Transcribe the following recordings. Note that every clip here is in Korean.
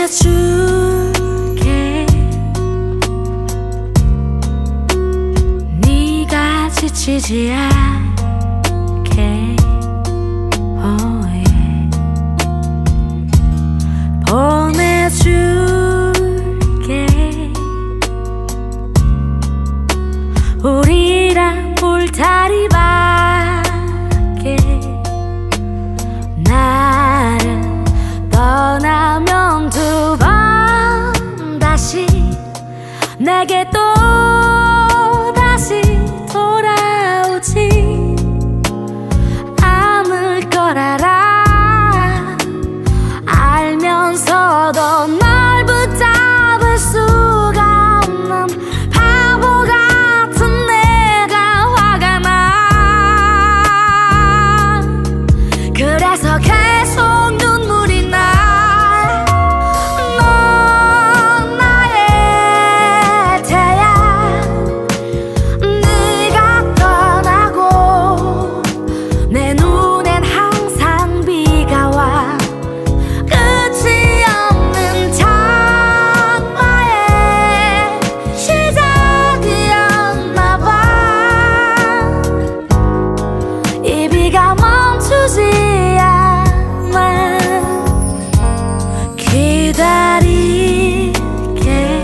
보내줄게. 네가 지치지 않게. oh yeah. 보내줄게. 우리랑 울타리 밖에. 나를 떠나면 두 번 다시 내게 또 다시 돌아오지 않을 걸 알아. 알면서도 널 붙잡을 수가 없는 바보 같은 내가 화가 나. 그래서 계속 눈물이 나. 넌 나의 태양. 네가 떠나고 내 눈엔 항상 비가 와. 끝이 없는 장마의 시작이었나 봐. 이 비가 멈추지 않아. 기다릴게.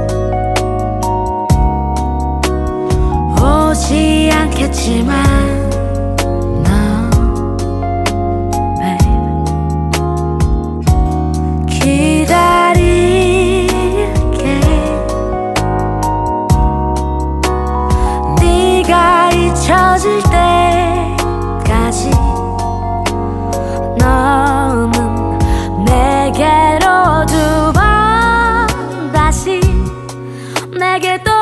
오지 않겠지만 너 babe. 기다릴게. 네가 잊혀질 때까지 너는 내게로 두 번 다시 내게 또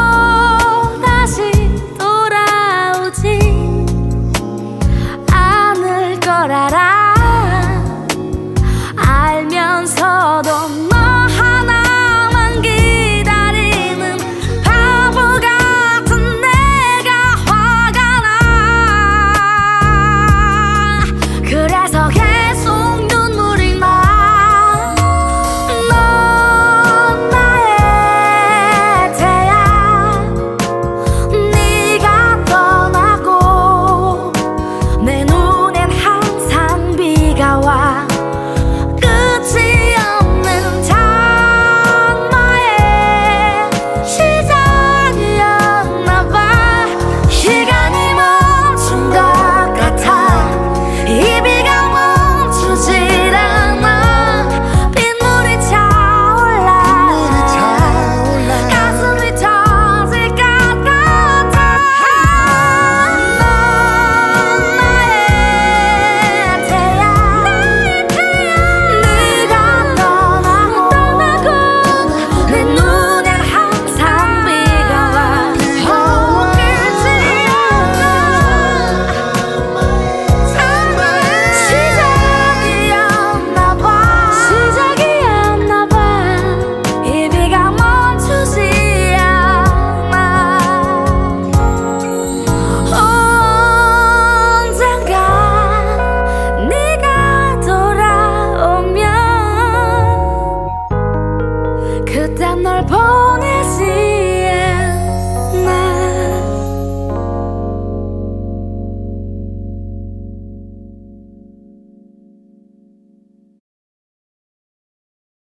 다시 돌아오지 않을 걸 알아.